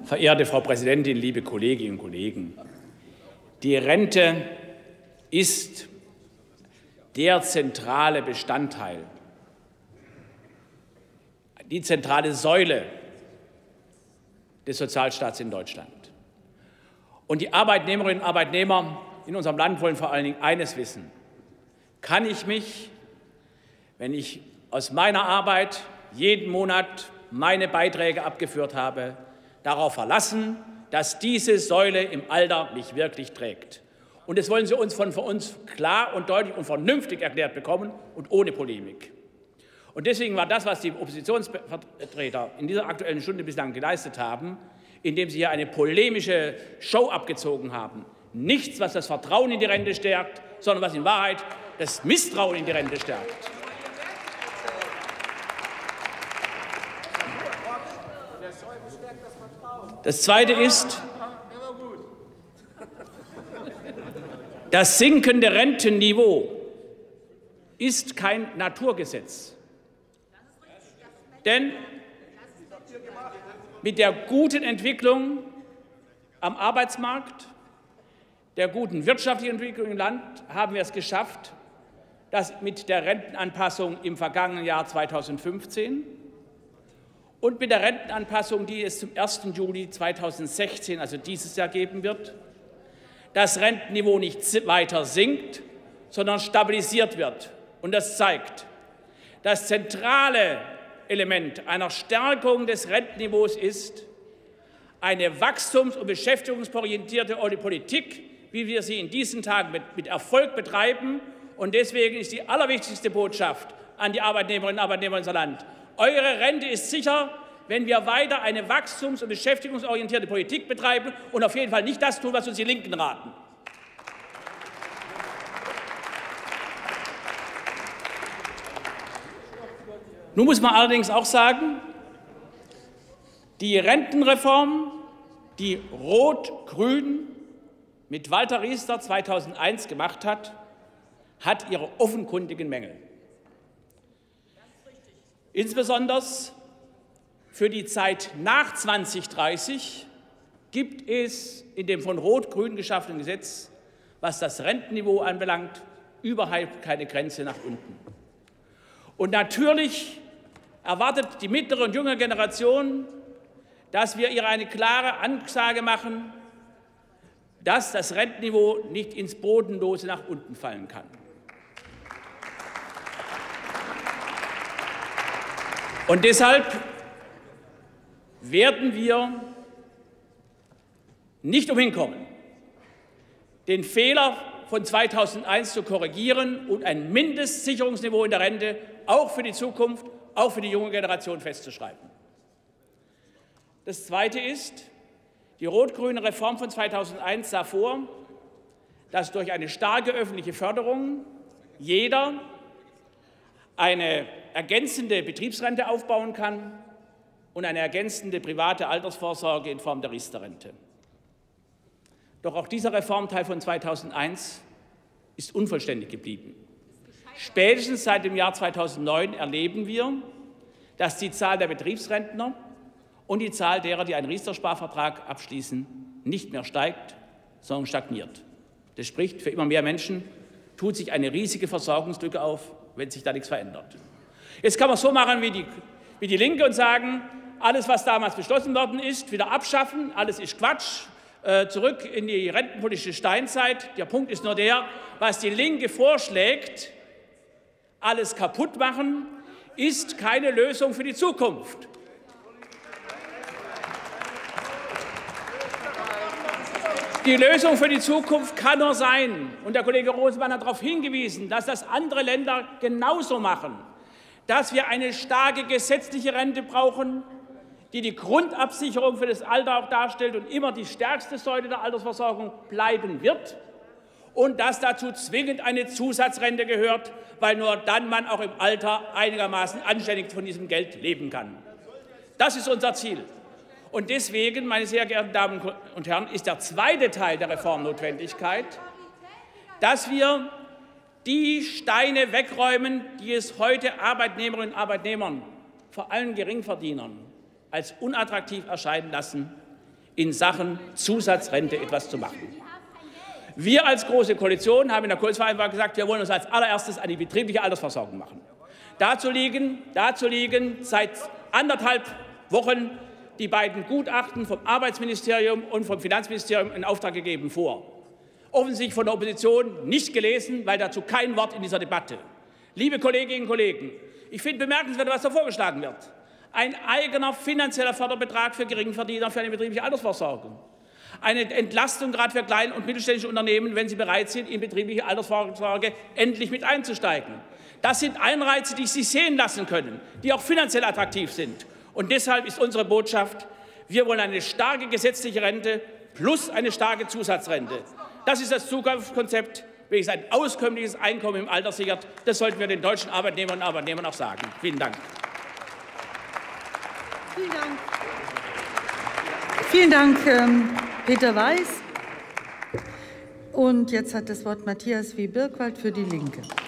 Verehrte Frau Präsidentin, liebe Kolleginnen und Kollegen! Die Rente ist der zentrale Bestandteil, die zentrale Säule des Sozialstaats in Deutschland. Und die Arbeitnehmerinnen und Arbeitnehmer in unserem Land wollen vor allen Dingen eines wissen: Kann ich mich, wenn ich aus meiner Arbeit jeden Monat meine Beiträge abgeführt habe, darauf verlassen, dass diese Säule im Alter mich wirklich trägt? Und das wollen Sie uns von uns klar und deutlich und vernünftig erklärt bekommen und ohne Polemik. Und deswegen war das, was die Oppositionsvertreter in dieser Aktuellen Stunde bislang geleistet haben, indem sie hier eine polemische Show abgezogen haben, nichts, was das Vertrauen in die Rente stärkt, sondern was in Wahrheit das Misstrauen in die Rente stärkt. Das Zweite ist, das sinkende Rentenniveau ist kein Naturgesetz. Denn mit der guten Entwicklung am Arbeitsmarkt, der guten wirtschaftlichen Entwicklung im Land haben wir es geschafft, dass mit der Rentenanpassung im vergangenen Jahr 2015 und mit der Rentenanpassung, die es zum 1. Juli 2016, also dieses Jahr, geben wird, das Rentenniveau nicht weiter sinkt, sondern stabilisiert wird. Und das zeigt, das zentrale Element einer Stärkung des Rentenniveaus ist eine wachstums- und beschäftigungsorientierte Politik, wie wir sie in diesen Tagen mit Erfolg betreiben. Und deswegen ist die allerwichtigste Botschaft an die Arbeitnehmerinnen und Arbeitnehmer unseres Landes: Eure Rente ist sicher, wenn wir weiter eine wachstums- und beschäftigungsorientierte Politik betreiben und auf jeden Fall nicht das tun, was uns die Linken raten. Nun muss man allerdings auch sagen, die Rentenreform, die Rot-Grün mit Walter Riester 2001 gemacht hat, hat ihre offenkundigen Mängel. Insbesondere für die Zeit nach 2030 gibt es in dem von Rot-Grün geschaffenen Gesetz, was das Rentenniveau anbelangt, überhaupt keine Grenze nach unten. Und natürlich erwartet die mittlere und junge Generation, dass wir ihr eine klare Ansage machen, dass das Rentenniveau nicht ins Bodenlose nach unten fallen kann. Und deshalb werden wir nicht umhin kommen, den Fehler von 2001 zu korrigieren und ein Mindestsicherungsniveau in der Rente auch für die Zukunft, auch für die junge Generation festzuschreiben. Das Zweite ist, die rot-grüne Reform von 2001 sah vor, dass durch eine starke öffentliche Förderung jeder eine ergänzende Betriebsrente aufbauen kann und eine ergänzende private Altersvorsorge in Form der Riester-Rente. Doch auch dieser Reformteil von 2001 ist unvollständig geblieben. Spätestens seit dem Jahr 2009 erleben wir, dass die Zahl der Betriebsrentner und die Zahl derer, die einen Riester-Sparvertrag abschließen, nicht mehr steigt, sondern stagniert. Das spricht, für immer mehr Menschen tut sich eine riesige Versorgungslücke auf, wenn sich da nichts verändert. Jetzt kann man es so machen wie die Linke und sagen, alles, was damals beschlossen worden ist, wieder abschaffen, alles ist Quatsch, zurück in die rentenpolitische Steinzeit. Der Punkt ist nur der, was die Linke vorschlägt, alles kaputt machen, ist keine Lösung für die Zukunft. Die Lösung für die Zukunft kann nur sein, und der Kollege Rosemann hat darauf hingewiesen, dass das andere Länder genauso machen, dass wir eine starke gesetzliche Rente brauchen, die die Grundabsicherung für das Alter auch darstellt und immer die stärkste Säule der Altersversorgung bleiben wird, und dass dazu zwingend eine Zusatzrente gehört, weil nur dann man auch im Alter einigermaßen anständig von diesem Geld leben kann. Das ist unser Ziel. Und deswegen, meine sehr geehrten Damen und Herren, ist der zweite Teil der Reformnotwendigkeit, dass wir die Steine wegräumen, die es heute Arbeitnehmerinnen und Arbeitnehmern, vor allem Geringverdienern, als unattraktiv erscheinen lassen, in Sachen Zusatzrente etwas zu machen. Wir als Große Koalition haben in der Koalitionsvereinbarung gesagt, wir wollen uns als allererstes an die betriebliche Altersversorgung machen. Dazu liegen seit 1,5 Wochen die beiden Gutachten vom Arbeitsministerium und vom Finanzministerium in Auftrag gegeben vor. Offensichtlich von der Opposition nicht gelesen, weil dazu kein Wort in dieser Debatte. Liebe Kolleginnen und Kollegen, ich finde bemerkenswert, was da vorgeschlagen wird. Ein eigener finanzieller Förderbetrag für Geringverdiener für eine betriebliche Altersvorsorgung. Eine Entlastung gerade für kleine und mittelständische Unternehmen, wenn sie bereit sind, in betriebliche Altersvorsorge endlich mit einzusteigen. Das sind Anreize, die sich sehen lassen können, die auch finanziell attraktiv sind. Und deshalb ist unsere Botschaft, wir wollen eine starke gesetzliche Rente plus eine starke Zusatzrente. Das ist das Zukunftskonzept, welches ein auskömmliches Einkommen im Alter sichert. Das sollten wir den deutschen Arbeitnehmerinnen und Arbeitnehmern auch sagen. Vielen Dank. Vielen Dank. Vielen Dank, Peter Weiß. Und jetzt hat das Wort Matthias W. Birkwald für die Linke.